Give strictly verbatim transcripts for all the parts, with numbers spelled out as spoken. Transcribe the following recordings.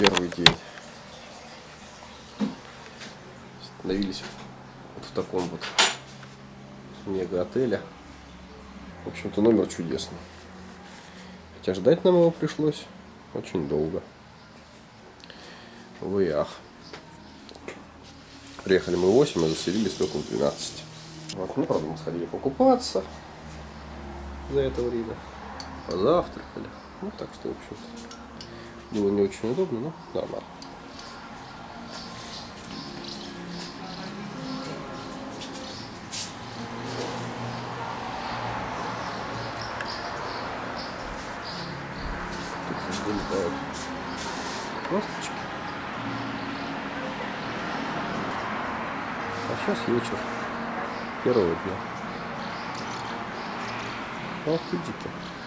первый день. Остановились вот в таком вот мега-отеле. В общем-то, номер чудесный. Хотя ждать нам его пришлось очень долго. Увы и ах. Приехали мы в восемь, а заселились только в двенадцать. Вот, ну, правда, мы сходили покупаться за это время. Позавтракали. Ну, так что, в общем-то, было не очень удобно, но нормально. Тут залетают ласточки. А сейчас вечер первого дня. Ах ты дикий.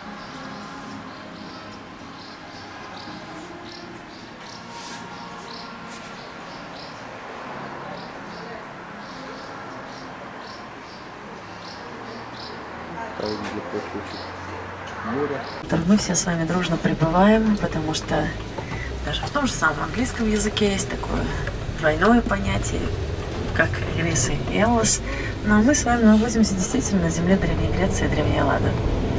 Мы все с вами дружно пребываем, потому что даже в том же самом английском языке есть такое двойное понятие, как Элис и Эллос, но мы с вами находимся действительно на земле Древней Греции и Древней Эллады.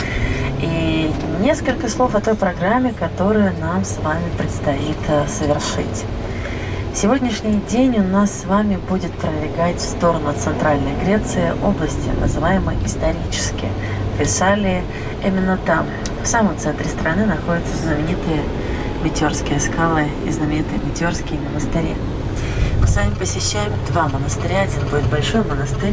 И несколько слов о той программе, которую нам с вами предстоит совершить. Сегодняшний день у нас с вами будет пролегать в сторону Центральной Греции, области, называемой исторически Фессалии. Именно там, в самом центре страны, находятся знаменитые Метеорские скалы и знаменитые Метеорские монастыри. Мы с вами посещаем два монастыря. Один будет большой монастырь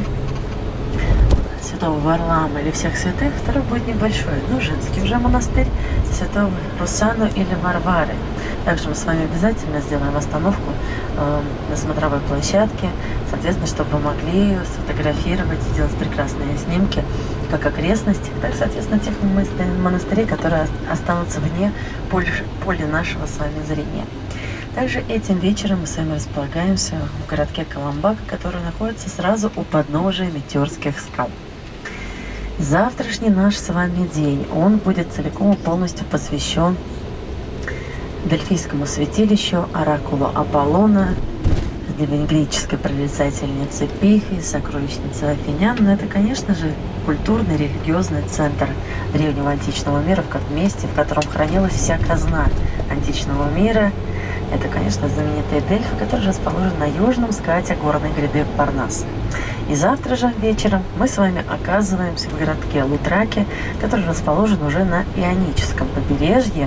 Святого Варлаама или Всех Святых, второй будет небольшой, ну, женский уже монастырь Святого Русану или Варвары. Также мы с вами обязательно сделаем остановку э, на смотровой площадке, соответственно, чтобы вы могли сфотографировать, сделать прекрасные снимки как окрестностей, так, соответственно, тех монастырей, которые останутся вне поля нашего с вами зрения. Также этим вечером мы с вами располагаемся в городке Каламбак, который находится сразу у подножия Метеорских скал. Завтрашний наш с вами день, он будет целиком и полностью посвящен Дельфийскому святилищу, оракулу Аполлона, древнегреческой прорицательнице Пифии, сокровищнице Афинян. Но это, конечно же, культурный, религиозный центр древнего античного мира, в месте, в котором хранилась вся казна античного мира. Это, конечно, знаменитые Дельфы, которые расположены на южном скате горной гряды Парнас. И завтра же вечером мы с вами оказываемся в городке Лутраке, который расположен уже на Ионическом побережье,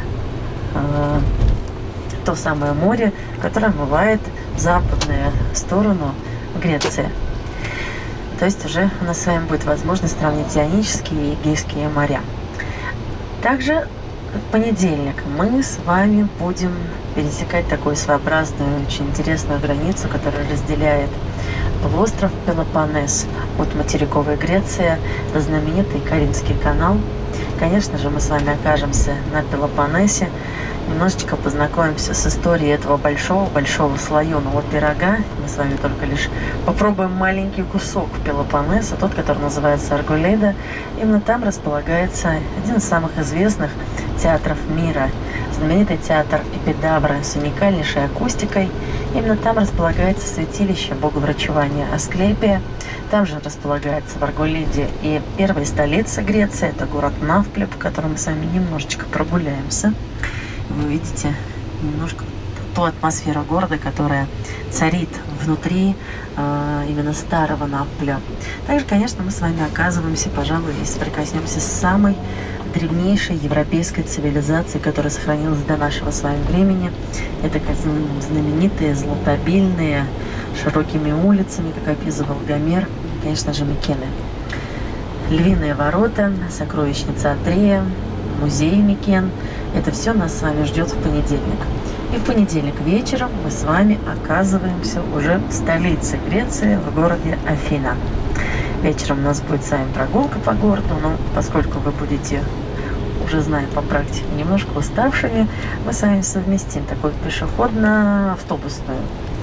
э, то самое море, которое омывает западную сторону Греции. То есть уже у нас с вами будет возможность сравнить Ионические и Эгейские моря. Также в понедельник мы с вами будем пересекать такую своеобразную, очень интересную границу, которая разделяет полуостров Пелопоннес от материковой Греции до знаменитый Каримский канал. Конечно же, мы с вами окажемся на Пелопоннесе, немножечко познакомимся с историей этого большого-большого слоеного пирога. Мы с вами только лишь попробуем маленький кусок Пелопоннеса, тот, который называется Аргулейда. Именно там располагается один из самых известных театров мира, знаменитый театр Эпидавра с уникальнейшей акустикой. Именно там располагается святилище боговрачевания Асклепия. Там же располагается в Аргулейде и первая столица Греции, это город Навплеп, в котором мы с вами немножечко прогуляемся. Вы увидите немножко ту атмосферу города, которая царит внутри э, именно старого Навпля. Также, конечно, мы с вами оказываемся, пожалуй, и соприкоснемся с самой древнейшей европейской цивилизацией, которая сохранилась до нашего с вами времени. Это знаменитые, златобильные, широкими улицами, как описывал Гомер, конечно же, Микены. Львиные ворота, сокровищница Атрея, музей Микен. Это все нас с вами ждет в понедельник. И в понедельник вечером мы с вами оказываемся уже в столице Греции, в городе Афина. Вечером у нас будет с вами прогулка по городу, но поскольку вы будете, уже зная по практике, немножко уставшими, мы с вами совместим такую пешеходно-автобусную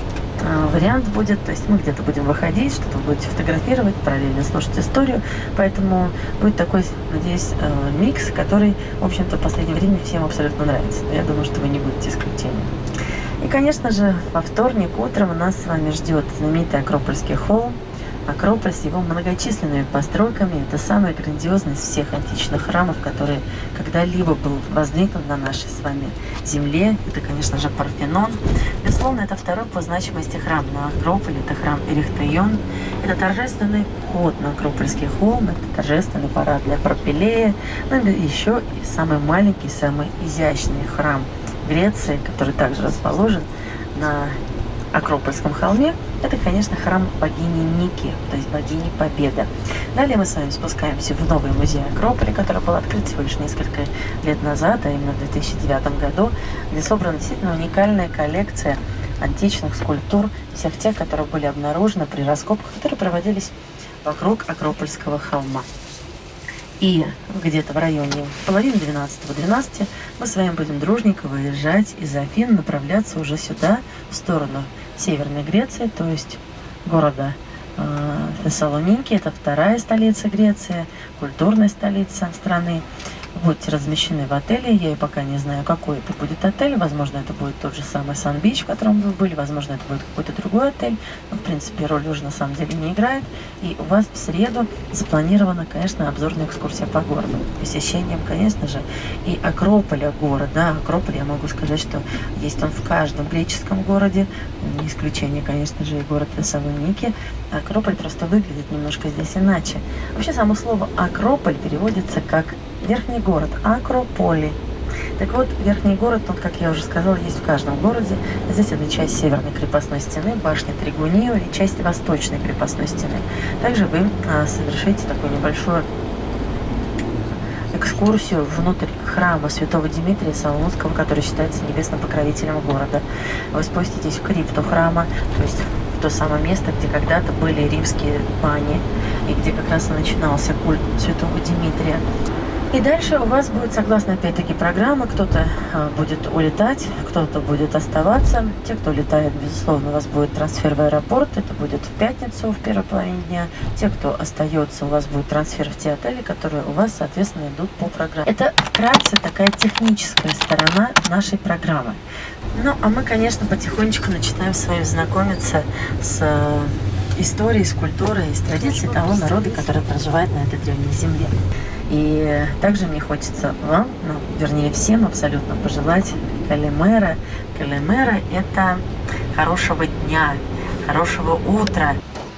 вариант будет, то есть мы где-то будем выходить, что-то будете фотографировать, параллельно слушать историю, поэтому будет такой, надеюсь, микс, который, в общем-то, в последнее время всем абсолютно нравится. Я думаю, что вы не будете исключением. И, конечно же, во вторник утром у нас с вами ждет знаменитый Акропольский холм. Акрополь с его многочисленными постройками – это самый грандиозный из всех античных храмов, который когда-либо был воздвигнут на нашей с вами земле. Это, конечно же, Парфенон. Безусловно, это второй по значимости храм на Акрополе. Это храм Эрихтейон. Это торжественный вход на Акропольский холм. Это торжественный парад для Пропилея. Ну и еще и самый маленький, самый изящный храм Греции, который также расположен на Акропольском холме, это, конечно, храм богини Ники, то есть богини Победы. Далее мы с вами спускаемся в новый музей Акрополя, который был открыт всего лишь несколько лет назад, а именно в две тысячи девятом году, где собрана действительно уникальная коллекция античных скульптур, всех тех, которые были обнаружены при раскопках, которые проводились вокруг Акропольского холма. И где-то в районе половины двенадцатого-двенадцати мы с вами будем дружненько выезжать из Афин, направляться уже сюда, в сторону Северной Греции, то есть города э, Фессалоники. Это вторая столица Греции, культурная столица страны. Будете размещены в отеле. Я и пока не знаю, какой это будет отель. Возможно, это будет тот же самый Сан-Бич, в котором вы были. Возможно, это будет какой-то другой отель. Но, в принципе, роль уже на самом деле не играет. И у вас в среду запланирована, конечно, обзорная экскурсия по городу. Посещением, конечно же, и Акрополя города. Акрополь, я могу сказать, что есть он в каждом греческом городе. Не исключение, конечно же, и город Фессалоники. Акрополь просто выглядит немножко здесь иначе. Вообще, само слово «Акрополь» переводится как верхний город, Акрополи. Так вот, верхний город, он, как я уже сказала, есть в каждом городе. Здесь это часть северной крепостной стены, башня Тригунио, и часть восточной крепостной стены. Также вы а, совершите такую небольшую экскурсию внутрь храма святого Димитрия Солунского, который считается небесным покровителем города. Вы спуститесь в крипту храма, то есть в то самое место, где когда-то были римские бани, и где как раз и начинался культ святого Димитрия. И дальше у вас будет, согласно опять-таки программы, кто-то а, будет улетать, кто-то будет оставаться. Те, кто улетает, безусловно, у вас будет трансфер в аэропорт, это будет в пятницу, в первой половине дня. Те, кто остается, у вас будет трансфер в те отели, которые у вас, соответственно, идут по программе. Это вкратце такая техническая сторона нашей программы. Ну, а мы, конечно, потихонечку начинаем с вами знакомиться с историей, с культурой, с традицией того народа, который проживает на этой древней земле. И также мне хочется вам, ну, вернее всем абсолютно пожелать Калимера. Калимера – это хорошего дня, хорошего утра.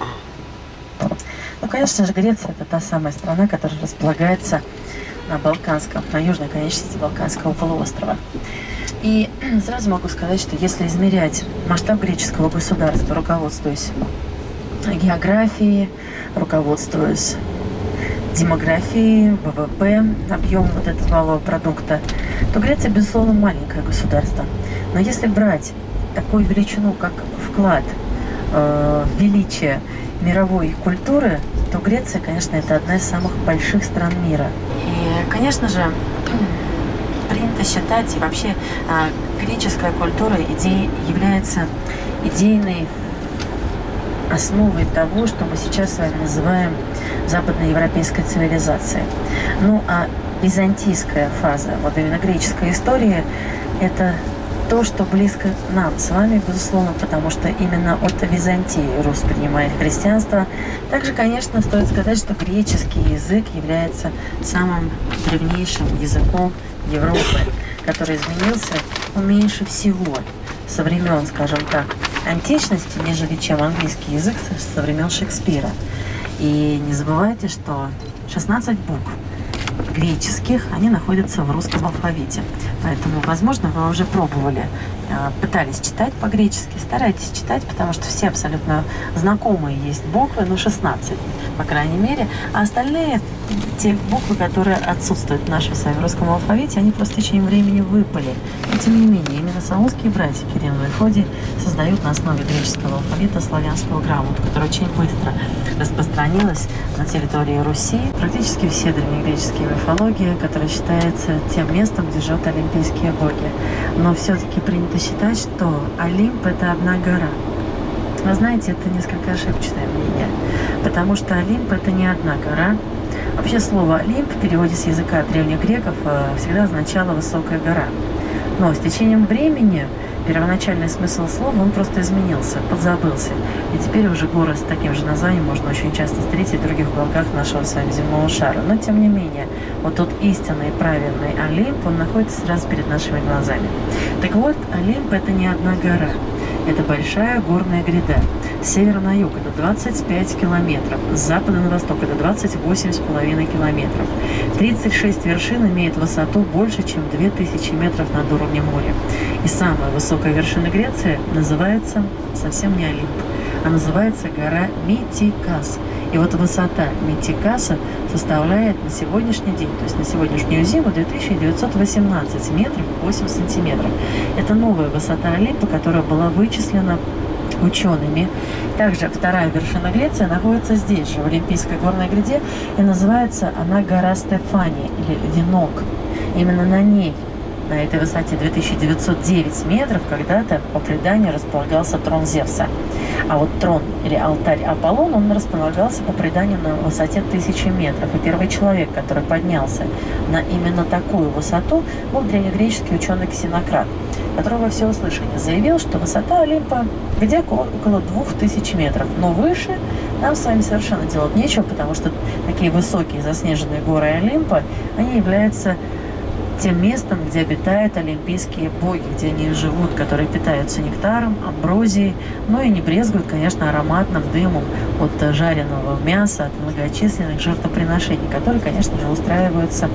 Ну, конечно же, Греция – это та самая страна, которая располагается на Балканском, на южной конечности Балканского полуострова. И сразу могу сказать, что если измерять масштаб греческого государства, руководствуясь географией, руководствуясь демографии, ВВП, объем вот этого валового продукта, то Греция, безусловно, маленькое государство. Но если брать такую величину, как вклад э, в величие мировой культуры, то Греция, конечно, это одна из самых больших стран мира. И, конечно же, принято считать, и вообще э, греческая культура идеи, является идейной основой того, что мы сейчас с вами называем западноевропейской цивилизацией. Ну, а византийская фаза, вот именно греческая история, это то, что близко нам с вами, безусловно, потому что именно от Византии Русь принимает христианство. Также, конечно, стоит сказать, что греческий язык является самым древнейшим языком Европы, который изменился меньше всего со времен, скажем так, античности, нежели чем английский язык со времен Шекспира. И не забывайте, что шестнадцать букв греческих, они находятся в русском алфавите. Поэтому, возможно, вы уже пробовали, пытались читать по-гречески, старайтесь читать, потому что все абсолютно знакомые есть буквы, ну, шестнадцать, по крайней мере, а остальные, те буквы, которые отсутствуют в нашем с вами русском алфавите, они просто в течение времени выпали. Но, тем не менее, именно солунские братья Кирилл и Мефодий создают на основе греческого алфавита славянскую грамоту, которая очень быстро распространилась на территории Руси. Практически все древнегреческие мифологии, которая считается тем местом, где живут олимпийские боги. Но все-таки принято считать, что Олимп – это одна гора. Вы знаете, это несколько ошибочное мнение, потому что Олимп – это не одна гора. Вообще слово «Олимп» в переводе с языка древних греков всегда означало «высокая гора». Но с течением времени первоначальный смысл слова, он просто изменился, подзабылся. И теперь уже горы с таким же названием можно очень часто встретить в других уголках нашего с вами земного шара. Но тем не менее, вот тот истинный, правильный Олимп, он находится сразу перед нашими глазами. Так вот, Олимп – это не одна гора. Это большая горная гряда. С севера на юг это двадцать пять километров, с запада на восток это двадцать восемь с половиной километров. тридцать шесть вершин имеет высоту больше, чем две тысячи метров над уровнем моря. И самая высокая вершина Греции называется совсем не Олимп, а называется гора Митикас. И вот высота Митикаса составляет на сегодняшний день, то есть на сегодняшнюю зиму, две тысячи девятьсот восемнадцать метров восемь сантиметров. Это новая высота Олимпа, которая была вычислена учеными. Также вторая вершина Греции находится здесь же, в Олимпийской горной гряде, и называется она гора Стефани, или Венок. Именно на ней, на этой высоте две тысячи девятьсот девять метров, когда-то по преданию располагался трон Зевса. А вот трон или алтарь Аполлона, он располагался по преданию на высоте тысячи метров. И первый человек, который поднялся на именно такую высоту, был древнегреческий ученый Ксенократ, который во всеуслышание заявил, что высота Олимпа где-то около двух тысяч метров. Но выше нам с вами совершенно делать нечего, потому что такие высокие заснеженные горы Олимпа, они являются тем местом, где обитают олимпийские боги, где они живут, которые питаются нектаром, амброзией, ну и не брезгуют, конечно, ароматным дымом от жареного мяса, от многочисленных жертвоприношений, которые, конечно же, устраиваются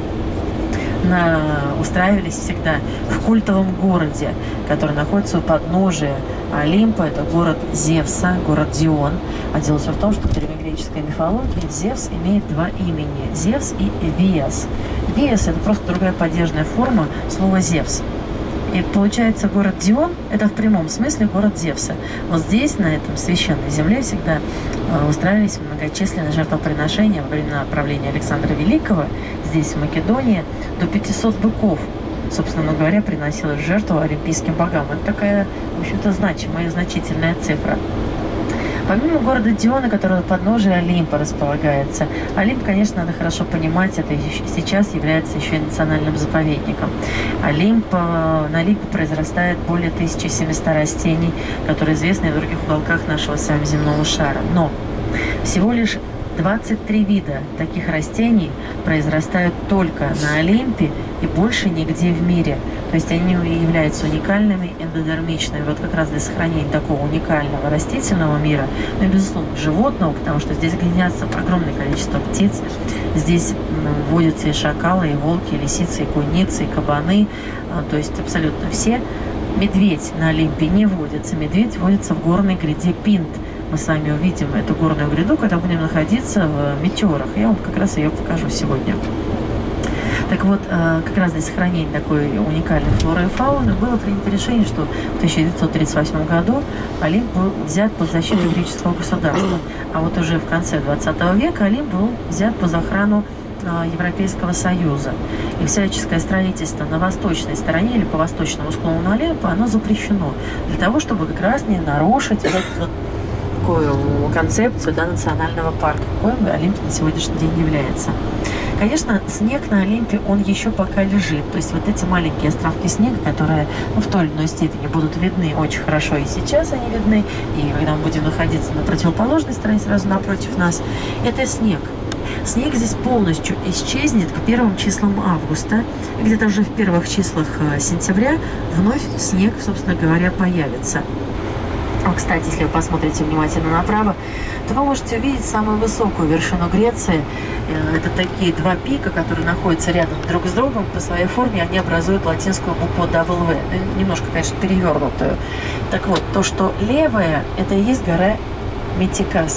на, устраивались всегда в культовом городе, который находится у подножия Олимпа. Это город Зевса, город Дион. А дело все в том, что в древнегреческой мифологии Зевс имеет два имени – Зевс и Виас. Виас – это просто другая падежная форма слова Зевс. И получается, город Дион – это в прямом смысле город Зевса. Вот здесь, на этом священной земле, всегда устраивались многочисленные жертвоприношения во времена правления Александра Великого. Здесь, в Македонии, до пятисот быков, собственно говоря, приносилась в жертву олимпийским богам. Это такая, в общем-то, значимая и значительная цифра. Помимо города Диона, который у подножия Олимпа располагается, Олимп, конечно, надо хорошо понимать, это сейчас является еще и национальным заповедником. Олимп, на Олимпе произрастает более тысячи семисот растений, которые известны в других уголках нашего с вами земного шара. Но всего лишь двадцать три вида таких растений произрастают только на Олимпе и больше нигде в мире. То есть они являются уникальными, эндодермичными. Вот как раз для сохранения такого уникального растительного мира, ну и, безусловно, животного, потому что здесь гнездятся огромное количество птиц. Здесь водятся и шакалы, и волки, и лисицы, и куницы, и кабаны. То есть абсолютно все. Медведь на Олимпе не водится. Медведь водится в горной гряде Пинт. Мы с вами увидим эту горную гряду, когда будем находиться в метеорах. Я вам как раз ее покажу сегодня. Так вот, как раз для сохранения такой уникальной флоры и фауны было принято решение, что в тысяча девятьсот тридцать восьмом году Олимп был взят под защиту греческого государства. А вот уже в конце двадцатого века Олимп был взят под охрану Европейского Союза. И всяческое строительство на восточной стороне или по восточному склону Олимпа, оно запрещено. Для того, чтобы как раз не нарушить вот эту такую концепцию, да, национального парка, какой Олимп на сегодняшний день является. Конечно, снег на Олимпе, он еще пока лежит. То есть вот эти маленькие островки снега, которые, ну, в той или иной степени будут видны очень хорошо, и сейчас они видны, и когда мы будем находиться на противоположной стороне, сразу напротив нас, это снег. Снег здесь полностью исчезнет к первым числам августа. Где-то уже в первых числах сентября вновь снег, собственно говоря, появится. А, кстати, если вы посмотрите внимательно направо, то вы можете увидеть самую высокую вершину Греции. Это такие два пика, которые находятся рядом друг с другом. По своей форме они образуют латинскую букву дабл ю. Немножко, конечно, перевернутую. Так вот, то, что левая, это и есть гора Митикас.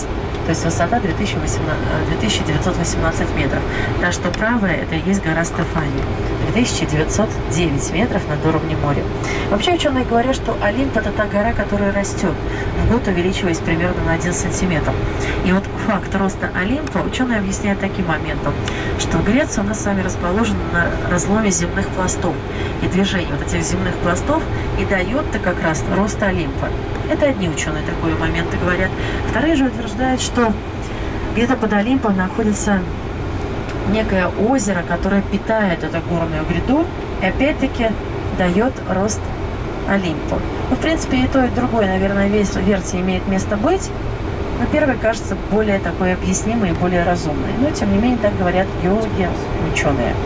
То есть высота две тысячи девятьсот восемнадцать метров. Та, что правая, это и есть гора Стефания. две тысячи девятьсот девять метров над уровнем моря. Вообще ученые говорят, что Олимп – это та гора, которая растет, в год увеличиваясь примерно на один сантиметр. И вот факт роста Олимпа ученые объясняют таким моментом, что Греция у нас с вами расположена на разломе земных пластов. И движение вот этих земных пластов и дает-то как раз рост Олимпа. Это одни ученые такой моменты говорят. Вторые же утверждают, что где-то под Олимпом находится некое озеро, которое питает эту горную гряду и опять-таки дает рост Олимпу. Ну, в принципе, и то, и другое, наверное, весь версия имеет место быть. Но первый кажется более такой объяснимый и более разумный. Но, тем не менее, так говорят геологи, ученые.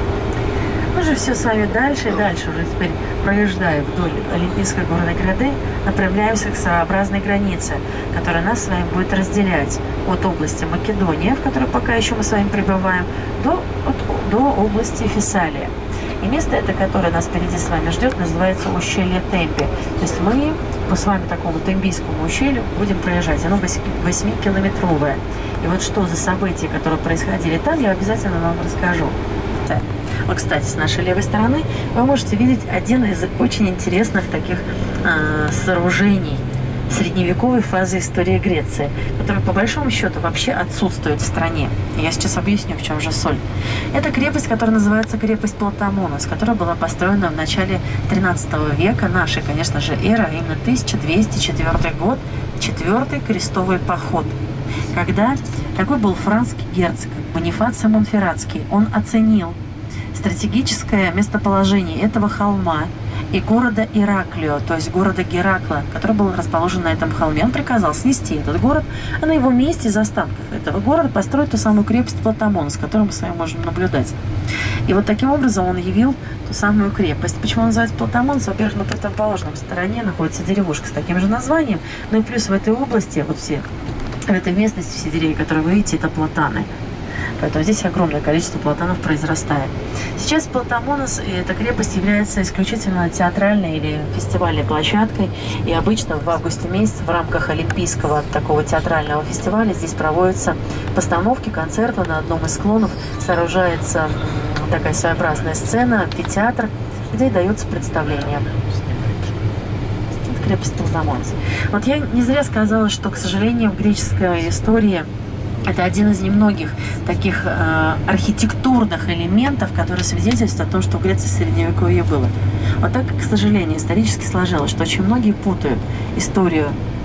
Мы же все с вами дальше и дальше, уже теперь проезжая вдоль Олимпийской горной гряды, направляемся к своеобразной границе, которая нас с вами будет разделять от области Македония, в которой пока еще мы с вами пребываем, до, от, до области Фессалия. И место это, которое нас впереди с вами ждет, называется ущелье Темпи. То есть мы по с вами такому Тембийскому ущелью будем проезжать. Оно восьмикилометровое. И вот что за события, которые происходили там, я обязательно вам расскажу. Вот, кстати, с нашей левой стороны вы можете видеть один из очень интересных таких э, сооружений средневековой фазы истории Греции, которая по большому счету вообще отсутствует в стране. Я сейчас объясню, в чем же соль. Это крепость, которая называется крепость Платамонос, которая была построена в начале тринадцатого века нашей, конечно же, эры, а именно тысяча двести четвёртый год, четвертый крестовый поход, когда такой был францский герцог Бонифаций Монферратский. Он оценил стратегическое местоположение этого холма и города Ираклио, то есть города Геракла, который был расположен на этом холме. Он приказал снести этот город, а на его месте из останков этого города построить ту самую крепость Платамонос, которую мы с вами можем наблюдать. И вот таким образом он явил ту самую крепость. Почему он называется Платамонос? Во-первых, на противоположной стороне находится деревушка с таким же названием, ну и плюс в этой области, вот все, в этой местности все деревья, которые вы видите, это платаны. Поэтому здесь огромное количество платанов произрастает. Сейчас Платамонос, эта крепость, является исключительно театральной или фестивальной площадкой. И обычно в августе месяце в рамках Олимпийского такого театрального фестиваля здесь проводятся постановки, концерты. На одном из склонов сооружается такая своеобразная сцена, амфитеатр, где дается представление. Это крепость Платамонос. Вот я не зря сказала, что, к сожалению, в греческой истории это один из немногих таких э, архитектурных элементов, которые свидетельствуют о том, что в Греции средневековье было. Вот так, к сожалению, исторически сложилось, что очень многие путают историю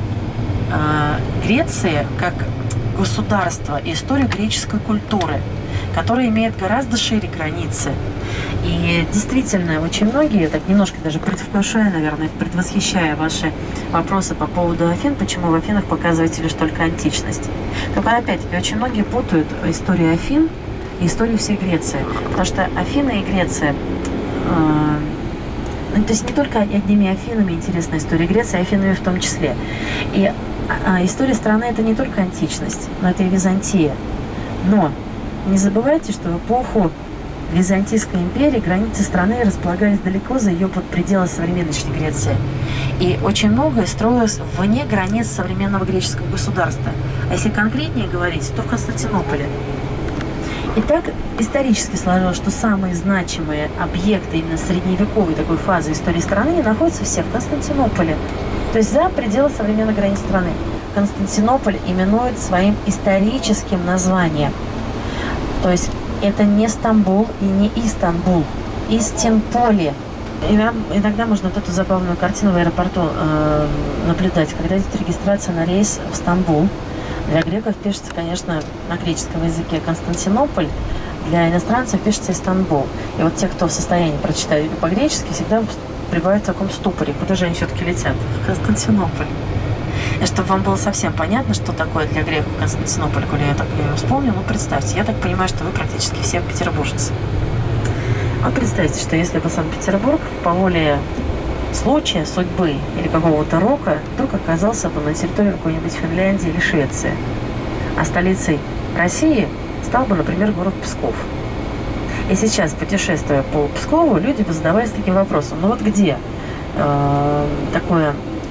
э, Греции как государства и историю греческой культуры, которая имеет гораздо шире границы. И действительно, очень многие, так немножко даже предвкушая, наверное, предвосхищая ваши вопросы по поводу Афин, почему в Афинах показываете лишь только античность. Только опять-таки, очень многие путают историю Афин и историю всей Греции. Потому что Афины и Греция, э, ну, то есть не только одними Афинами интересна история Греции, а Афинами в том числе. И а, история страны – это не только античность, но это и Византия. Но не забывайте, что в эпоху Византийской империи границы страны располагались далеко за ее пределы современной Греции. И очень многое строилось вне границ современного греческого государства. А если конкретнее говорить, то в Константинополе. И так исторически сложилось, что самые значимые объекты именно средневековой такой фазы истории страны находятся все в Константинополе. То есть за пределы современной границ страны. Константинополь именуют своим историческим названием. То есть это не Стамбул и не Истанбул, Истинполе. Иногда можно вот эту забавную картину в аэропорту э, наблюдать, когда идет регистрация на рейс в Стамбул. Для греков пишется, конечно, на греческом языке Константинополь, для иностранцев пишется Истанбул. И вот те, кто в состоянии прочитать по-гречески, всегда пребывают в таком ступоре. Куда же они все-таки летят? В Константинополь. И чтобы вам было совсем понятно, что такое для греков Константинополь, коли я так ее вспомнил, ну представьте, я так понимаю, что вы практически все петербуржцы. Вот представьте, что если бы Санкт-Петербург по воле случая, судьбы или какого-то рока вдруг оказался бы на территории какой-нибудь Финляндии или Швеции, а столицей России стал бы, например, город Псков. И сейчас, путешествуя по Пскову, люди бы задавались таким вопросом: ну вот где э, такое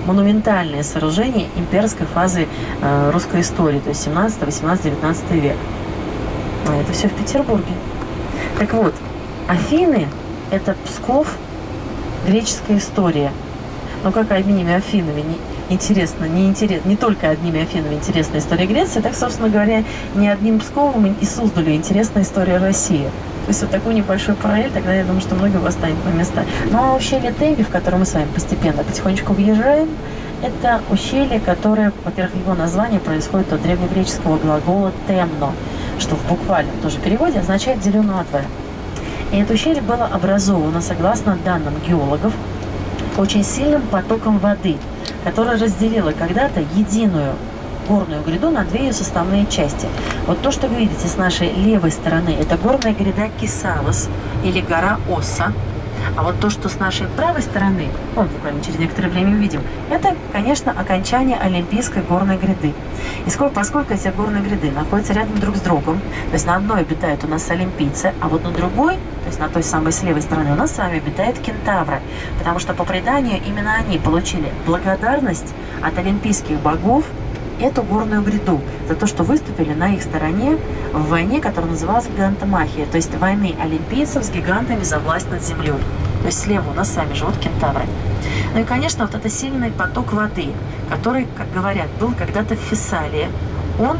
монументальное сооружение имперской фазы э, русской истории, то есть семнадцатый, восемнадцатый, девятнадцатый век. А это все в Петербурге. Так вот, Афины – это Псков, греческая история. Но как одними Афинами не, интересно, не, интерес, не только одними Афинами интересна история Греции, так, собственно говоря, не одним Псковом и Суздалью интересна история России. То есть вот такой небольшой параллель, тогда я думаю, что многие у вас станет на места. Ну а ущелье Темби, в которое мы с вами постепенно, потихонечку въезжаем, это ущелье, которое, во-первых, его название происходит от древнегреческого глагола «темно», что в буквальном тоже переводе означает «делю надвое». И это ущелье было образовано, согласно данным геологов, очень сильным потоком воды, которая разделила когда-то единую горную гряду на две ее составные части. Вот то, что вы видите с нашей левой стороны, это горная гряда Кисавос или гора Осса. А вот то, что с нашей правой стороны, ну, буквально через некоторое время увидим, это, конечно, окончание Олимпийской горной гряды. И сколько, поскольку эти горные гряды находятся рядом друг с другом, то есть на одной обитают у нас олимпийцы, а вот на другой, то есть на той самой с левой стороны, у нас с вами обитают кентавры. Потому что, по преданию, именно они получили благодарность от олимпийских богов эту горную гряду за то, что выступили на их стороне в войне, которая называлась Гигантомахия, то есть войны олимпийцев с гигантами за власть над землей. То есть слева у нас с вами живут кентавры. Ну и, конечно, вот это сильный поток воды, который, как говорят, был когда-то в Фессалии, он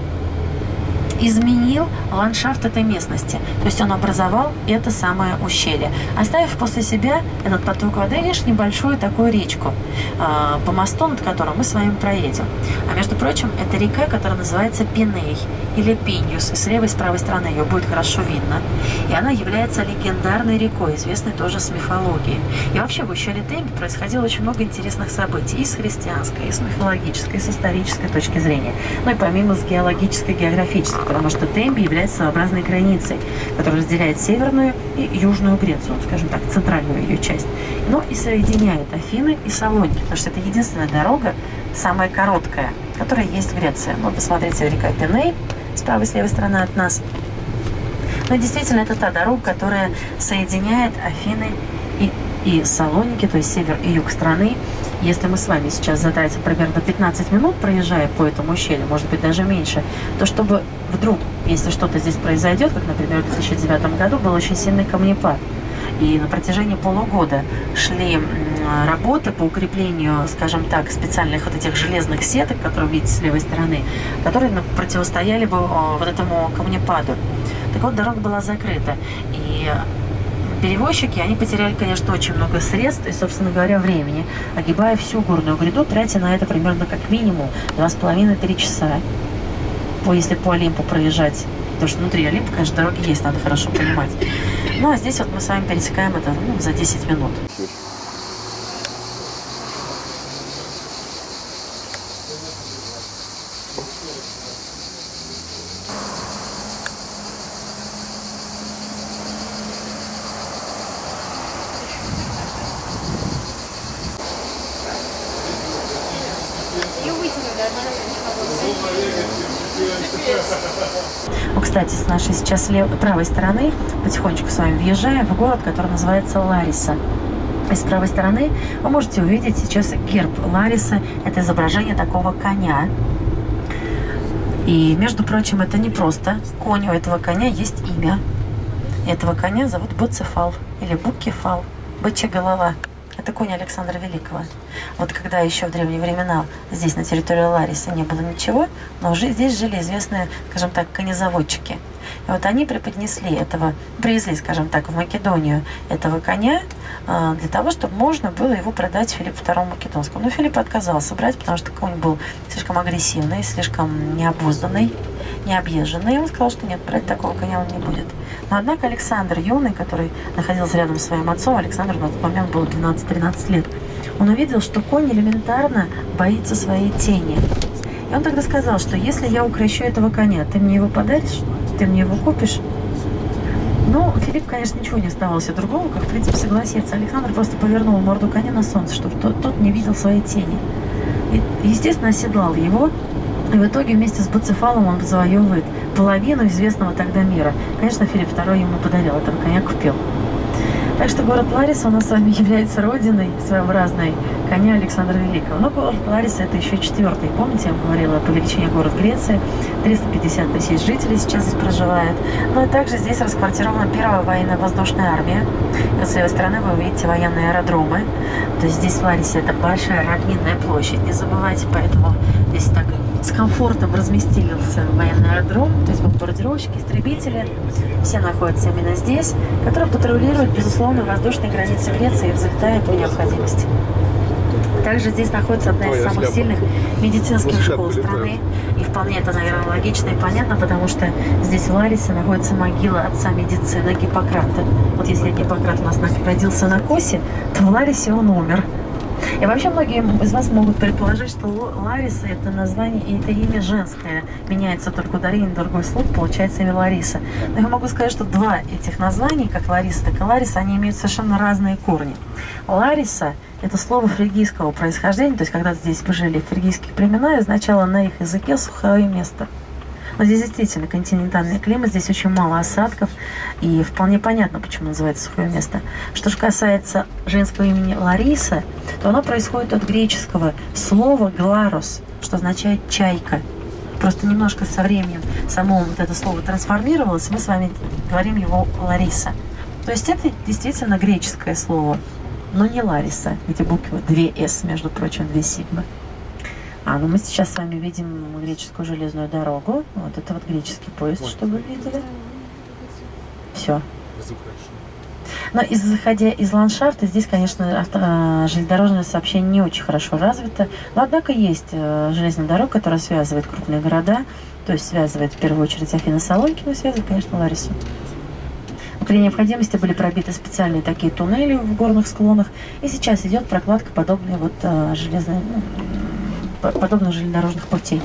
изменил ландшафт этой местности. То есть он образовал это самое ущелье, оставив после себя этот поток воды лишь небольшую такую речку, по мосту, над которым мы с вами проедем. А между прочим, это река, которая называется Пиней или Пиньюс. И с левой и с правой стороны ее будет хорошо видно. И она является легендарной рекой, известной тоже с мифологии. И вообще в ущелье Темби происходило очень много интересных событий и с христианской, и с мифологической, и с исторической точки зрения. Ну и помимо с геологической, географической, потому что Темби является своеобразной границей, которая разделяет северную и южную Грецию, скажем так, центральную ее часть, но и соединяет Афины и Салоники, потому что это единственная дорога, самая короткая, которая есть в Греции. Вот посмотрите, река Пиней с правой и с левой стороны от нас. Но действительно, это та дорога, которая соединяет Афины и, и Салоники, то есть север и юг страны. Если мы с вами сейчас затратим примерно пятнадцать минут, проезжая по этому ущелью, может быть, даже меньше, то чтобы вдруг, если что-то здесь произойдет, как, например, в две тысячи девятом году был очень сильный камнепад, и на протяжении полугода шли работы по укреплению, скажем так, специальных вот этих железных сеток, которые видите с левой стороны, которые противостояли бы вот этому камнепаду. Так вот, дорога была закрыта, и перевозчики, они потеряли, конечно, очень много средств и, собственно говоря, времени, огибая всю горную гряду, тратя на это примерно как минимум два с половиной-три часа, если по Олимпу проезжать. Потому что внутри Олимпа, конечно, дороги есть, надо хорошо понимать. Ну, а здесь вот мы с вами пересекаем это ну, за десять минут. Ну, кстати, с нашей сейчас лев... правой стороны потихонечку с вами въезжаем в город, который называется Лариса. И с правой стороны вы можете увидеть сейчас герб Ларисы. Это изображение такого коня. И, между прочим, это не просто конь. У этого коня есть имя. Этого коня зовут Буцефал или Буккефал, бычья голова. Это конь Александра Великого. Вот когда еще в древние времена здесь, на территории Ларисы, не было ничего, но уже здесь жили известные, скажем так, конезаводчики. И вот они преподнесли этого, привезли, скажем так, в Македонию этого коня э, для того, чтобы можно было его продать Филиппу второму Македонскому. Но Филипп отказался брать, потому что конь был слишком агрессивный, слишком необузданный, необъезженный. И он сказал, что нет, брать такого коня он не будет. Но, однако, Александр юный, который находился рядом с своим отцом, Александр на тот момент было двенадцать-тринадцать лет, он увидел, что конь элементарно боится своей тени. И он тогда сказал, что если я укращу этого коня, ты мне его подаришь? Ты мне его купишь? Ну, Филипп, конечно, ничего не оставалось другого, как, в принципе, согласиться. Александр просто повернул морду коня на солнце, чтобы тот, тот не видел своей тени. И, естественно, оседлал его. И в итоге вместе с Буцефалом он завоевывает половину известного тогда мира. Конечно, Филипп второй ему подарил, этого коня купил. Так что город Лариса у нас с вами является родиной своеобразной коня Александра Великого. Но город Лариса это еще четвертый. Помните, я вам говорила, по величине город Греции. триста пятьдесят тысяч жителей сейчас здесь проживает. Ну и также здесь расквартирована первая военно-воздушная армия. И с левой стороны вы увидите военные аэродромы. То есть здесь в Ларисе это большая равнинная площадь, не забывайте. Поэтому здесь так с комфортом разместился военный аэродром. То есть бомбардировщики, истребители. Все находятся именно здесь, которые патрулируют, безусловно, воздушные границы Греции и взлетают по необходимости. Также здесь находится одна из самых сильных медицинских школ страны. И вполне это, наверное, логично и понятно, потому что здесь в Ларисе находится могила отца медицины Гиппократа. Вот если Гиппократ у нас родился на Косе, то в Ларисе он умер. И вообще многие из вас могут предположить, что Лариса это название, и это имя женское. Меняется только ударение, другой слог, получается имя Лариса. Но я могу сказать, что два этих названий, как Лариса, так и Лариса, они имеют совершенно разные корни. Лариса – это слово фригийского происхождения, то есть когда здесь жили фригийские племена, означало на их языке сухое место. Но здесь действительно континентальный климат, здесь очень мало осадков, и вполне понятно, почему называется сухое место. Что же касается женского имени Лариса, то оно происходит от греческого слова «гларос», что означает «чайка». Просто немножко со временем само вот это слово трансформировалось, мы с вами говорим его Лариса. То есть это действительно греческое слово, но не Лариса, где буквы две эс, между прочим, две сигмы. А, ну мы сейчас с вами видим греческую железную дорогу. Вот это вот греческий поезд, вот, что вы видели. Все. Но из, заходя из ландшафта, здесь, конечно, авто, железнодорожное сообщение не очень хорошо развито. Но, однако, есть железная дорога, которая связывает крупные города. То есть связывает, в первую очередь, Афины, Салоники, но связывает, конечно, Ларису. При необходимости были пробиты специальные такие туннели в горных склонах. И сейчас идет прокладка подобной вот железной... подобных железнодорожных путей.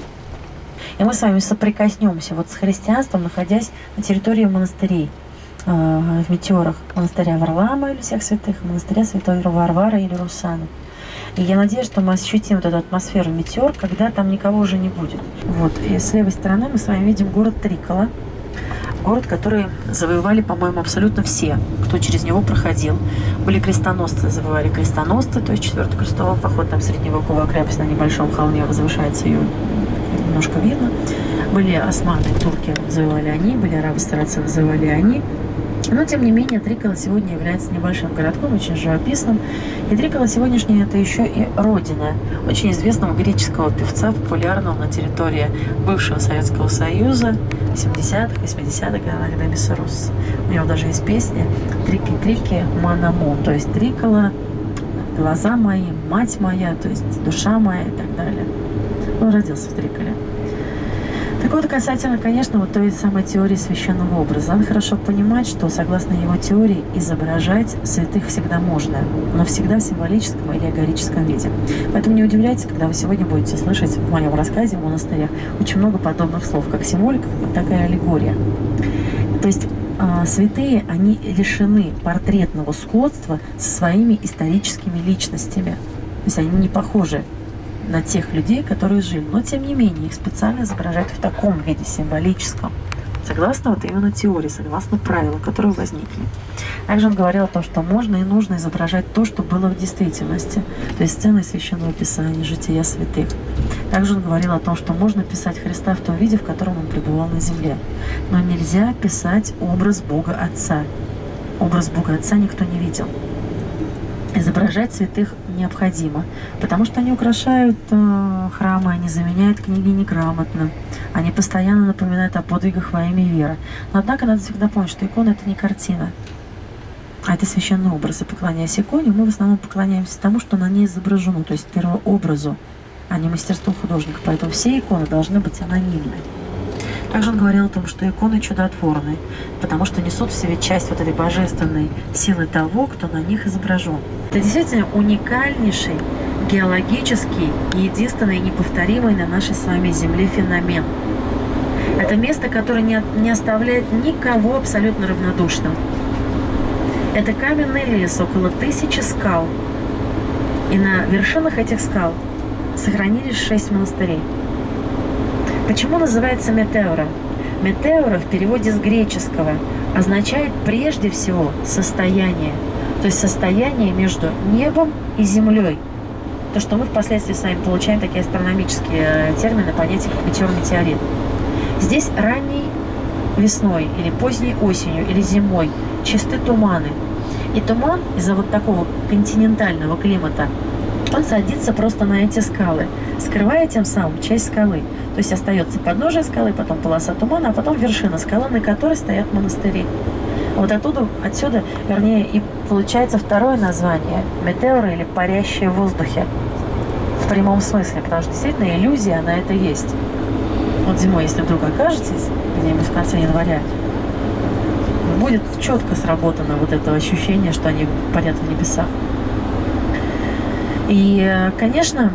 И мы с вами соприкоснемся вот с христианством, находясь на территории монастырей, э, в Метеорах, монастыря Варлаама или всех святых, монастыря Святой Варвары или Русаны. И я надеюсь, что мы ощутим вот эту атмосферу Метеор, когда там никого уже не будет. Вот. И с левой стороны мы с вами видим город Трикола. Город, который завоевали, по-моему, абсолютно все, кто через него проходил. Были крестоносцы, завоевали крестоносцы, то есть четвертый крестовый поход, там средневековая крепость на небольшом холме возвышается, ее немножко видно. Были османы, турки, завоевали они, были арабы-сарацины, завоевали они. Но, тем не менее, Трикола сегодня является небольшим городком, очень живописным. И Трикола сегодняшняя – это еще и родина очень известного греческого певца, популярного на территории бывшего Советского Союза, семидесятых, восьмидесятых годах Демиса Росса. У него даже есть песня «Трики-трики манамо», то есть Трикола, глаза мои, мать моя, то есть душа моя и так далее. Он родился в Триколе. Так вот, касательно, конечно, вот той самой теории священного образа. Надо хорошо понимать, что, согласно его теории, изображать святых всегда можно, но всегда в символическом или аллегорическом виде. Поэтому не удивляйтесь, когда вы сегодня будете слышать в моем рассказе в монастырях очень много подобных слов, как символика, так и аллегория. То есть э, святые, они лишены портретного сходства со своими историческими личностями. То есть они не похожи на тех людей, которые жили. Но, тем не менее, их специально изображают в таком виде, символическом. Согласно вот именно теории, согласно правилам, которые возникли. Также он говорил о том, что можно и нужно изображать то, что было в действительности. То есть сцены Священного Писания, жития святых. Также он говорил о том, что можно писать Христа в том виде, в котором он пребывал на земле. Но нельзя писать образ Бога Отца. Образ Бога Отца никто не видел. Изображать святых необходимо, потому что они украшают э, храмы, они заменяют книги неграмотно, они постоянно напоминают о подвигах во имя веры. Но, однако, надо всегда помнить, что икона – это не картина, а это священный образ. И, поклоняясь иконе, мы в основном поклоняемся тому, что на ней изображено, то есть первообразу, а не мастерству художника. Поэтому все иконы должны быть анонимны. Также он говорил о том, что иконы чудотворны, потому что несут в себе часть вот этой божественной силы того, кто на них изображен. Это действительно уникальнейший, геологический, единственный и неповторимый на нашей с вами Земле феномен. Это место, которое не, не оставляет никого абсолютно равнодушным. Это каменный лес, около тысячи скал. И на вершинах этих скал сохранились шесть монастырей. Почему называется метеора? Метеора в переводе с греческого означает прежде всего состояние. То есть состояние между небом и землей. То, что мы впоследствии с вами получаем такие астрономические термины, понятия как метеор-метеорит. Здесь ранней весной или поздней осенью или зимой чисты туманы. И туман из-за вот такого континентального климата, он садится просто на эти скалы, скрывая тем самым часть скалы. То есть остается подножие скалы, потом полоса тумана, а потом вершина скалы, на которой стоят монастыри. Вот оттуда, отсюда, вернее, и получается второе название – метеоры или парящие в воздухе. В прямом смысле, потому что действительно иллюзия на это есть. Вот зимой, если вдруг окажетесь где-нибудь в конце января, будет четко сработано вот это ощущение, что они парят в небесах. И, конечно,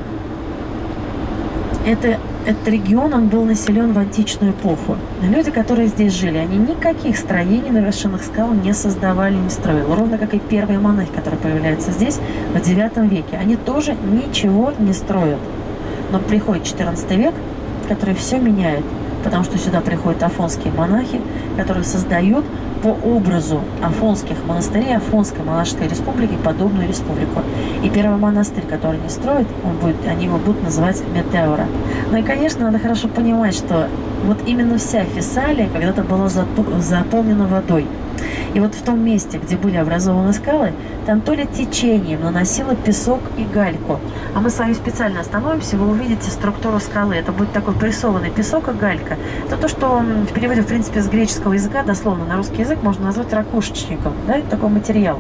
это, этот регион, он был населен в античную эпоху. Люди, которые здесь жили, они никаких строений на вершинах скал не создавали, не строили. Ровно как и первые монахи, которые появляются здесь в девятом веке. Они тоже ничего не строят. Но приходит четырнадцатый век, который все меняет, потому что сюда приходят афонские монахи, которые создают по образу афонских монастырей, Афонской монашеской республики, подобную республику. И первый монастырь, который они строят, он будет, они его будут называть Метеора. Ну и, конечно, надо хорошо понимать, что вот именно вся Фессалия когда-то была заполнена водой. И вот в том месте, где были образованы скалы, там то ли течением наносило песок и гальку. А мы с вами специально остановимся, вы увидите структуру скалы. Это будет такой прессованный песок и галька. Это то, что в переводе, в принципе, с греческого языка, дословно на русский язык, можно назвать ракушечником. Да? Это такой материал,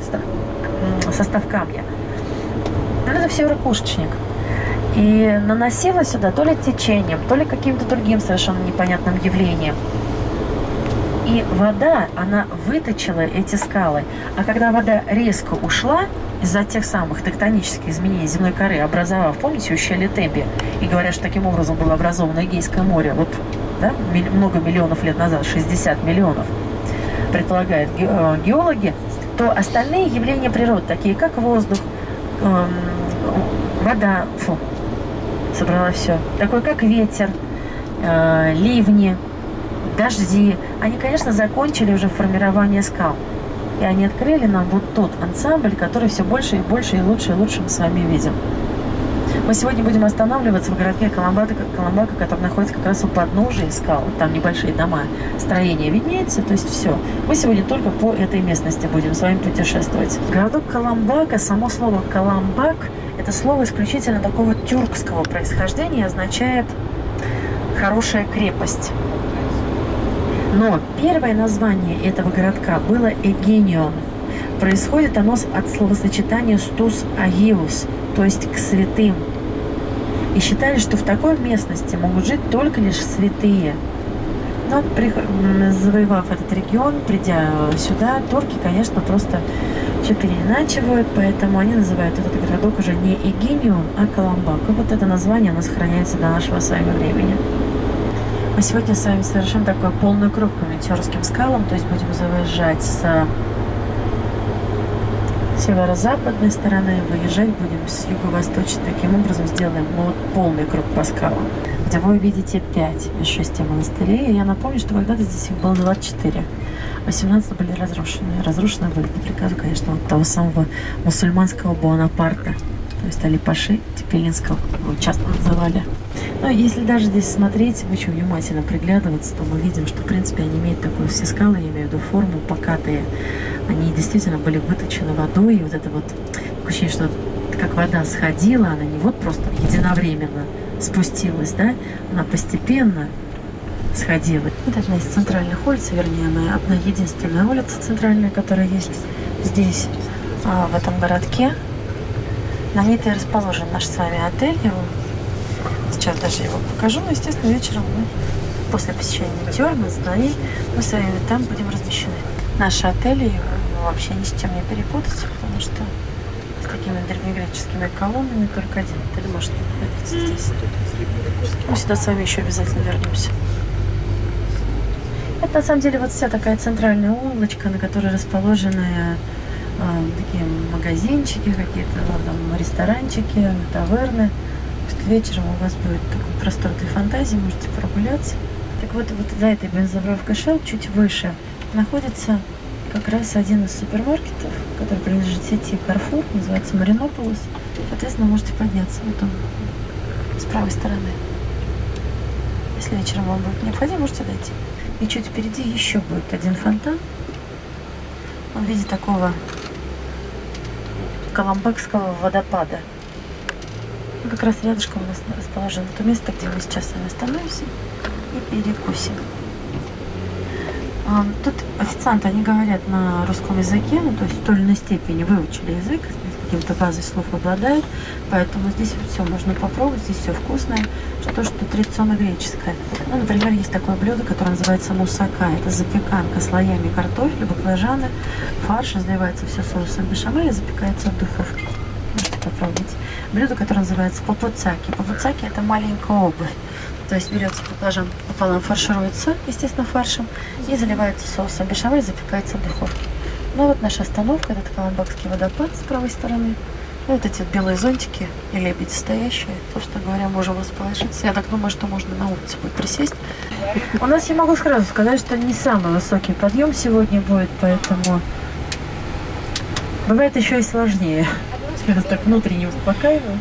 состав камня. Но это все ракушечник. И наносило сюда то ли течением, то ли каким-то другим совершенно непонятным явлением. И вода, она выточила эти скалы. А когда вода резко ушла из-за тех самых тектонических изменений земной коры, образовав, помните, ущелье Темби, и говорят, что таким образом было образовано Эгейское море, вот, да, много миллионов лет назад, шестьдесят миллионов, предполагают геологи, то остальные явления природы, такие как воздух, эм, вода, фу, собрала все, такое как ветер, э, ливни, дожди, они, конечно, закончили уже формирование скал. И они открыли нам вот тот ансамбль, который все больше и больше и лучше и лучше мы с вами видим. Мы сегодня будем останавливаться в городке Каламбака, Каламбака, который находится как раз у подножия скал. Там небольшие дома, строения виднеется, то есть все. Мы сегодня только по этой местности будем с вами путешествовать. Городок Каламбака, само слово Каламбак, это слово исключительно такого тюркского происхождения, означает «хорошая крепость». Но первое название этого городка было Эгенион. Происходит оно от словосочетания «стус агиус», то есть «к святым». И считали, что в такой местности могут жить только лишь святые. Но завоевав этот регион, придя сюда, турки, конечно, просто все переиначивают, поэтому они называют этот городок уже не Эгенион, а Каламбак. И вот это название, оно сохраняется до нашего с вами времени. Мы сегодня с вами совершим такой полный круг по Метеорским скалам, то есть будем заезжать с северо-западной стороны, выезжать будем с юго-восточной. Таким образом сделаем вот полный круг по скалам, где вы увидите пять из шести монастырей. И я напомню, что когда-то здесь их было двадцать четыре. восемнадцать были разрушены. Разрушены были по приказу, конечно, вот того самого мусульманского Буанапарта, то есть Али-Паши Тепелинского, его часто называли. Но если даже здесь смотреть, очень внимательно приглядываться, то мы видим, что, в принципе, они имеют такую, все скалы, я имею в виду форму, покатые. Они действительно были выточены водой, и вот это вот ощущение, что как вода сходила, она не вот просто единовременно спустилась, да, она постепенно сходила. Вот одна из центральных улиц, вернее, она одна единственная улица центральная, которая есть здесь, а, в этом городке. На ней-то и расположен наш с вами отель. Сейчас даже его покажу, но, естественно, вечером мы, после посещения Метеора, мы с Даней, мы с вами там будем размещены. Наши отели его вообще ни с чем не перепутать, потому что с такими древнегреческими колоннами только один отель может находиться здесь. Мы сюда с вами еще обязательно вернемся. Это, на самом деле, вот вся такая центральная улочка, на которой расположены э, такие магазинчики, какие-то ну, там, ресторанчики, таверны. Вечером у вас будет такой простор для фантазии, можете прогуляться. Так вот, вот за этой бензобровкой Shell чуть выше находится как раз один из супермаркетов, который принадлежит сети Carrefour, называется Маринополис. Соответственно, можете подняться вот он с правой стороны. Если вечером вам будет необходимо, можете дойти. И чуть впереди еще будет один фонтан. Он в виде такого Коломбакского водопада. И как раз рядышком у нас расположено то место, где мы сейчас с вами остановимся и перекусим. Тут официанты, они говорят на русском языке, ну, то есть в той или иной степени выучили язык, каким-то базой слов обладают, поэтому здесь вот все можно попробовать, здесь все вкусное, что-то, что традиционно греческое. Ну, например, есть такое блюдо, которое называется мусака, это запеканка слоями картофеля, баклажаны, фарш, разливается все соусом бешамель и запекается в духовке. Можете попробовать. Блюдо, которое называется папуцаки. Папуцаки — это маленькая обувь. То есть берется баклажан пополам, фаршируется, естественно, фаршем, и заливается соусом бешамель, запекается в духовке. Ну вот наша остановка, этот Коломбакский водопад с правой стороны. И вот эти вот белые зонтики и лебеди стоящие. Собственно говоря, можем расположиться. Я так думаю, что можно на улице будет присесть. У нас, я могу сразу сказать, что не самый высокий подъем сегодня будет, поэтому бывает еще и сложнее. Я вас так внутренне успокаиваю.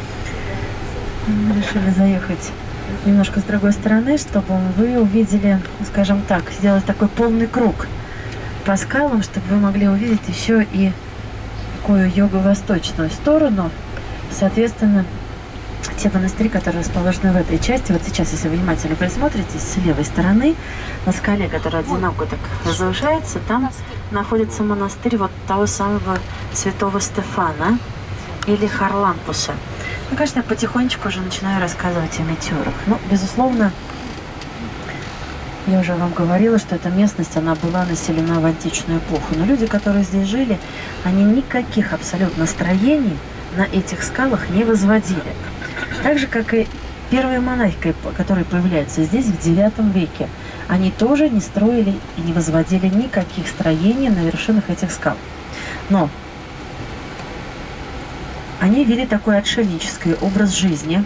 Мы решили заехать немножко с другой стороны, чтобы вы увидели, скажем так, сделать такой полный круг по скалам, чтобы вы могли увидеть еще и такую юго-восточную сторону. Соответственно, те монастыри, которые расположены в этой части, вот сейчас, если вы внимательно присмотритесь, с левой стороны, на скале, которая одиноко так возвышается, там находится монастырь вот того самого святого Стефана или Харлампуса. Ну, конечно, я потихонечку уже начинаю рассказывать о метеорах. Ну, безусловно, я уже вам говорила, что эта местность, она была населена в античную эпоху. Но люди, которые здесь жили, они никаких абсолютно строений на этих скалах не возводили. Так же, как и первые монахи, которые появляются здесь в девятом веке. Они тоже не строили и не возводили никаких строений на вершинах этих скал. Но они вели такой отшельнический образ жизни.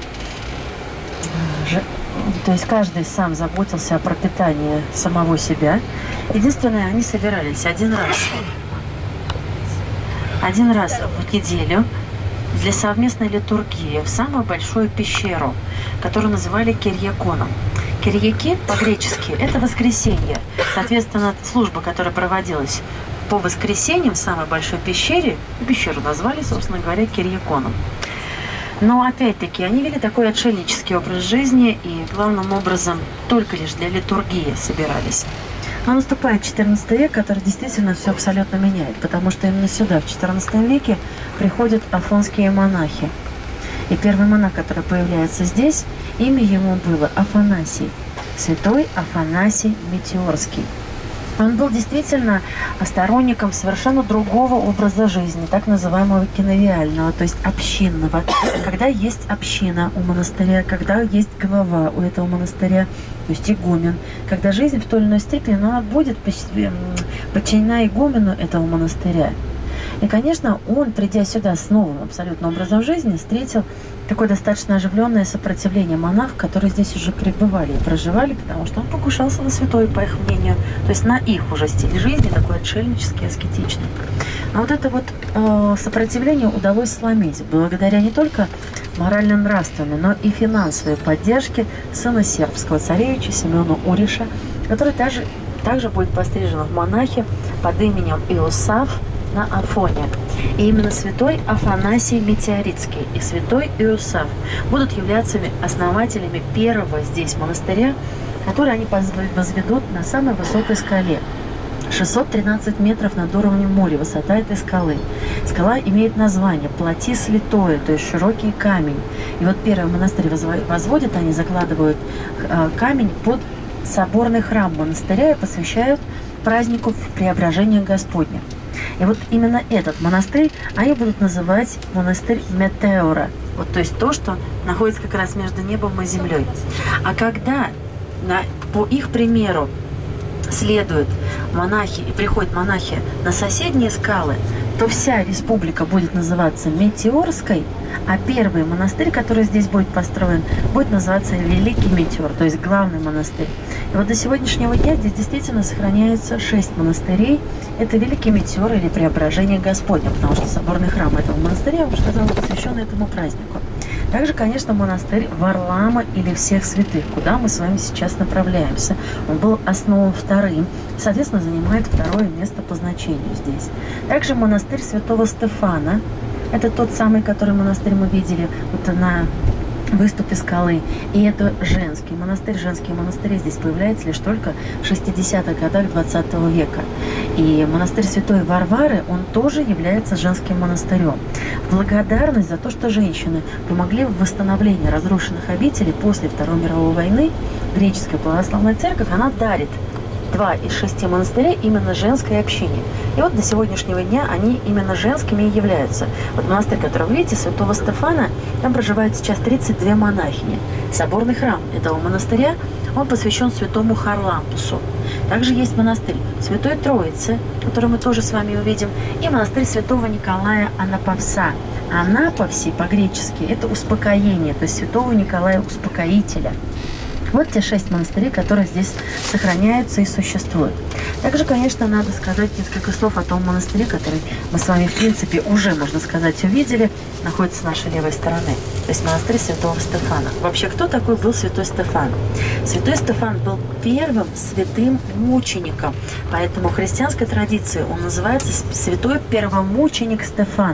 То есть каждый сам заботился о пропитании самого себя. Единственное, они собирались один раз, один раз в неделю для совместной литургии в самую большую пещеру, которую называли Кирьяконом. Кирьяки по-гречески – это воскресенье. Соответственно, служба, которая проводилась по воскресеньям в самой большой пещере, пещеру назвали, собственно говоря, Кирьяконом. Но, опять-таки, они вели такой отшельнический образ жизни и, главным образом, только лишь для литургии собирались. Но наступает четырнадцатый век, который действительно все абсолютно меняет, потому что именно сюда, в четырнадцатом веке, приходят афонские монахи. И первый монах, который появляется здесь, имя ему было Афанасий, святой Афанасий Метеорский. Он был действительно сторонником совершенно другого образа жизни, так называемого киновиального, то есть общинного. Когда есть община у монастыря, когда есть глава у этого монастыря, то есть игумен, когда жизнь в той или иной степени, но она будет подчинена игумену этого монастыря. И, конечно, он, придя сюда с новым абсолютно образом жизни, встретил такое достаточно оживленное сопротивление монахов, которые здесь уже пребывали и проживали, потому что он покушался на святой, по их мнению, то есть на их уже стиль жизни, такой отшельнический, аскетичный. Но вот это вот э, сопротивление удалось сломить, благодаря не только морально-нравственной, но и финансовой поддержке сына сербского царевича Семена Уриша, который также, также будет пострижен в монахи под именем Иосаф на Афоне. И именно святой Афанасий Метеоритский и святой Иосаф будут являться основателями первого здесь монастыря, который они возведут на самой высокой скале. шестьсот тринадцать метров над уровнем моря высота этой скалы. Скала имеет название Платис Литое, то есть широкий камень. И вот первый монастырь возводят, они закладывают камень под соборный храм монастыря и посвящают празднику Преображения Господня. И вот именно этот монастырь они будут называть монастырь Метеора. Вот, то есть то, что находится как раз между небом и землей. А когда на, по их примеру следуют монахи и приходят монахи на соседние скалы, то вся республика будет называться Метеорской, а первый монастырь, который здесь будет построен, будет называться Великий Метеор, то есть главный монастырь. И вот до сегодняшнего дня здесь действительно сохраняются шесть монастырей. Это Великий Метеор или Преображение Господне, потому что соборный храм этого монастыря, я уже сказала, посвящен этому празднику. Также, конечно, монастырь Варлаама или Всех Святых, куда мы с вами сейчас направляемся. Он был основан вторым, соответственно, занимает второе место по значению здесь. Также монастырь Святого Стефана. Это тот самый, который монастырь мы видели вот на выступе скалы. И это женский монастырь. Женские монастыри здесь появляются лишь только в шестидесятых годах двадцатого века. И монастырь Святой Варвары, он тоже является женским монастырем. В благодарность за то, что женщины помогли в восстановлении разрушенных обителей после Второй мировой войны, греческая православная церковь, она дарит два из шести монастырей именно женской общине. И вот до сегодняшнего дня они именно женскими и являются. Вот монастырь, который вы видите, Святого Стефана, там проживают сейчас тридцать две монахини. Соборный храм этого монастыря, он посвящен святому Харлампусу. Также есть монастырь Святой Троицы, который мы тоже с вами увидим, и монастырь Святого Николая Анаповса. Анаповси по-гречески – это успокоение, то есть Святого Николая Успокоителя. Вот те шесть монастырей, которые здесь сохраняются и существуют. Также, конечно, надо сказать несколько слов о том монастыре, который мы с вами, в принципе, уже, можно сказать, увидели, находится с нашей левой стороны. То есть монастырь Святого Стефана. Вообще, кто такой был Святой Стефан? Святой Стефан был первым святым мучеником. Поэтому в христианской традиции он называется Святой Первомученик Стефан.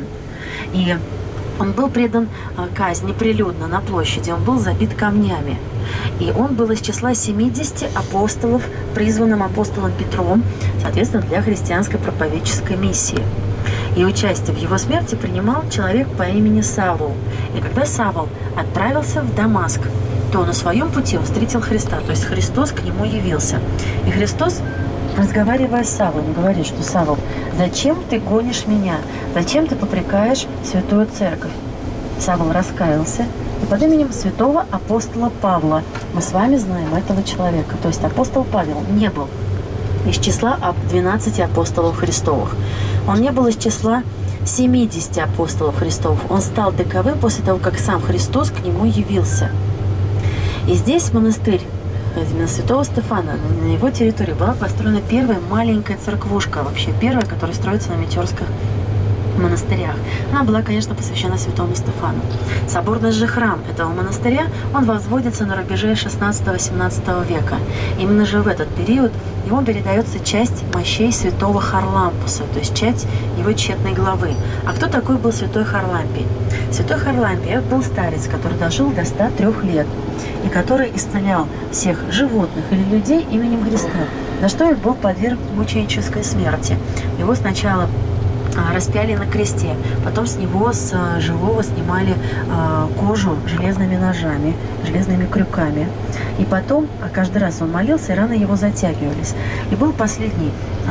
И он был предан казни прилюдно на площади, он был забит камнями. И он был из числа семидесяти апостолов, призванным апостолом Петром, соответственно, для христианской проповедческой миссии. И участие в его смерти принимал человек по имени Савл. И когда Савл отправился в Дамаск, то на своем пути он встретил Христа, то есть Христос к нему явился. И Христос, разговаривая с Савлом, говорит, что Савл, зачем ты гонишь меня? Зачем ты попрекаешь святую церковь? Савл раскаялся, и под именем святого апостола Павла мы с вами знаем этого человека. То есть апостол Павел не был из числа двенадцати апостолов Христовых. Он не был из числа семидесяти апостолов Христовых. Он стал таковым после того, как сам Христос к нему явился. И здесь монастырь именно Святого Стефана, на его территории была построена первая маленькая церквушка, вообще первая, которая строится на Метеорских монастырях. Она была, конечно, посвящена Святому Стефану. Соборный же храм этого монастыря, он возводится на рубеже шестнадцатого-семнадцатого века. Именно же в этот период ему передается часть мощей святого Харлампуса, то есть часть его тщетной главы. А кто такой был святой Харлампий? Святой Харлампий был старец, который дожил до ста трёх лет, и который исцелял всех животных или людей именем Христа, за что и был подвергнут мученической смерти. Его сначала распяли на кресте, потом с него, с живого, снимали кожу железными ножами, железными крюками. И потом, каждый раз он молился, и раны его затягивались. И был последний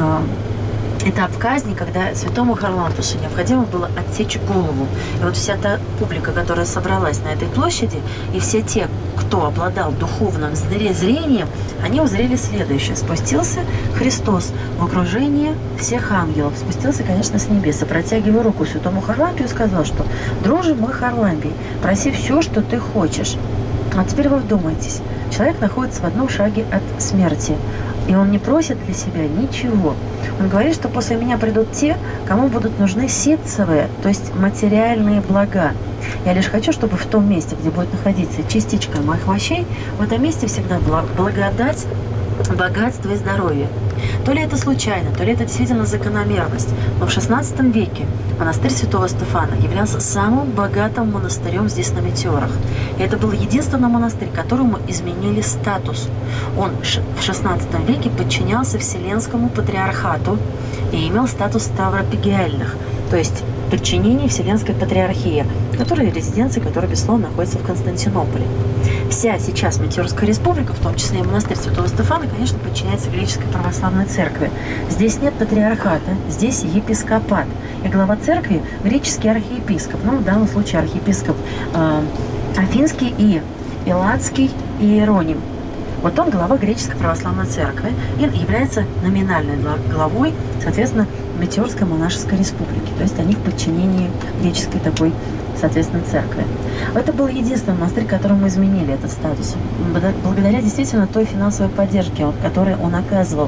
этап казни, когда святому Харлампусу необходимо было отсечь голову. И вот вся та публика, которая собралась на этой площади, и все те, кто обладал духовным зрением, они узрели следующее. Спустился Христос в окружении всех ангелов. Спустился, конечно, с небес, и, протягивая руку святому Харлампию, сказал, что «Друже мой Харлампий, проси все, что ты хочешь». А теперь вы вдумайтесь. Человек находится в одном шаге от смерти, и он не просит для себя ничего. Он говорит, что после меня придут те, кому будут нужны ситцевые, то есть материальные блага. Я лишь хочу, чтобы в том месте, где будет находиться частичка моих мощей, в этом месте всегда была благодать, богатство и здоровье. То ли это случайно, то ли это действительно закономерность, но в шестнадцатом веке монастырь Святого Стефана являлся самым богатым монастырем здесь на Метеорах. И это был единственный монастырь, которому изменили статус. Он в шестнадцатом веке подчинялся Вселенскому патриархату и имел статус ставропигиальных, то есть подчинение Вселенской патриархии, которая резиденция, которая, безусловно, находится в Константинополе. Вся сейчас Метеорская республика, в том числе и монастырь Святого Стефана, конечно, подчиняется греческой православной церкви. Здесь нет патриархата, здесь епископат. И глава церкви – греческий архиепископ, ну, в данном случае архиепископ э, Афинский и Элладский Иероним. Вот он глава греческой православной церкви и является номинальной главой, соответственно, Метеорской монашеской республики. То есть они в подчинении греческой такой, соответственно, церкви. Это был единственный монастырь, которому изменили этот статус. Благодаря действительно той финансовой поддержке, которую он оказывал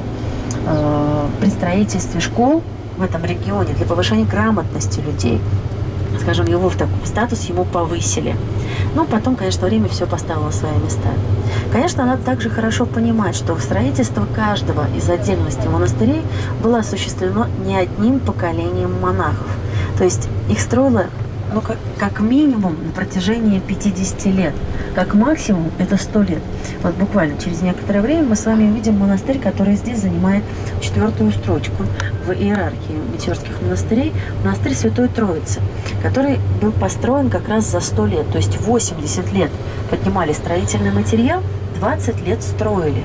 э, при строительстве школ в этом регионе для повышения грамотности людей. Скажем, его в такой статус ему повысили. Но потом, конечно, время все поставило на свои места. Конечно, надо также хорошо понимать, что строительство каждого из отдельности монастырей было осуществлено не одним поколением монахов. То есть их строило ну, как, как минимум на протяжении пятидесяти лет. Как максимум это сто лет. Вот буквально через некоторое время мы с вами увидим монастырь, который здесь занимает четвертую строчку в иерархии метеорских монастырей. Монастырь Святой Троицы, который был построен как раз за сто лет. То есть восемьдесят лет поднимали строительный материал, двадцать лет строили.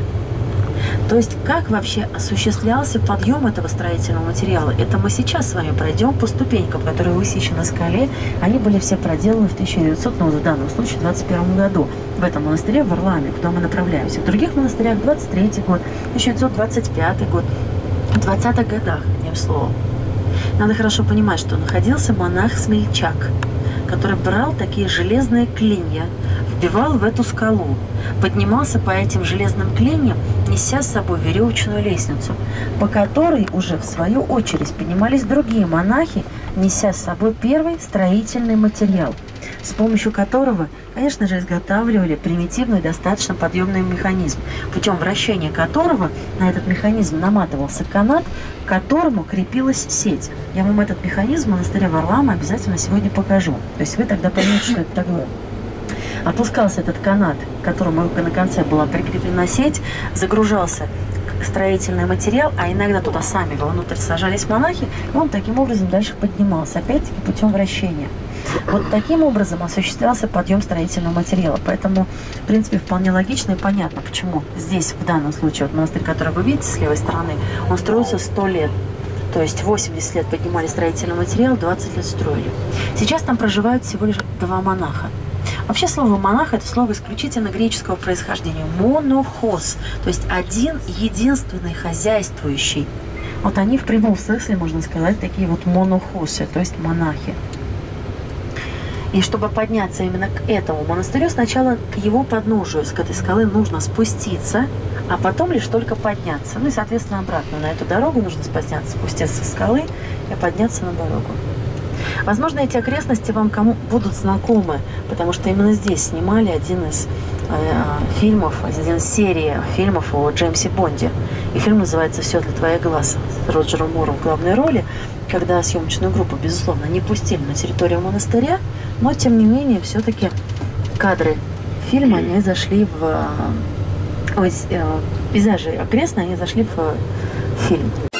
То есть как вообще осуществлялся подъем этого строительного материала? Это мы сейчас с вами пройдем по ступенькам, которые высечены на скале. Они были все проделаны в тысяча девятисотом, ну, в данном случае, двадцать первом году. В этом монастыре в Варламе, куда мы направляемся. В других монастырях двадцать третий год, тысяча девятьсот двадцать пятый год, в двадцатых годах, одним словом. Надо хорошо понимать, что находился монах-смельчак, который брал такие железные клинья, вбивал в эту скалу, поднимался по этим железным клиньям, неся с собой веревочную лестницу, по которой уже в свою очередь поднимались другие монахи, неся с собой первый строительный материал, с помощью которого, конечно же, изготавливали примитивный достаточно подъемный механизм, путем вращения которого на этот механизм наматывался канат, к которому крепилась сеть. Я вам этот механизм в монастыре Варлама обязательно сегодня покажу. То есть вы тогда поймете, что это такое. Опускался этот канат, к которому на конце была прикреплена сеть, загружался строительный материал, а иногда туда сами внутрь сажались монахи, и он таким образом дальше поднимался, опять-таки путем вращения. Вот таким образом осуществлялся подъем строительного материала. Поэтому, в принципе, вполне логично и понятно, почему здесь, в данном случае, вот монастырь, который вы видите с левой стороны, он строился сто лет. То есть восемьдесят лет поднимали строительный материал, двадцать лет строили. Сейчас там проживают всего лишь два монаха. Вообще слово «монах» — это слово исключительно греческого происхождения. Монохос, то есть один единственный хозяйствующий. Вот они в прямом смысле, можно сказать, такие вот монохосы, то есть монахи. И чтобы подняться именно к этому монастырю, сначала к его подножию, с этой скалы нужно спуститься, а потом лишь только подняться. Ну и, соответственно, обратно на эту дорогу нужно спуститься, спуститься с скалы и подняться на дорогу. Возможно, эти окрестности вам кому будут знакомы, потому что именно здесь снимали один из э, фильмов, один из серии фильмов о Джеймсе Бонде. И фильм называется «Все для твоих глаз» с Роджером Муром в главной роли, когда съемочную группу, безусловно, не пустили на территорию монастыря, но, тем не менее, все-таки кадры фильма, они зашли в... Ой, э, пейзажи окрестные, они зашли в фильм.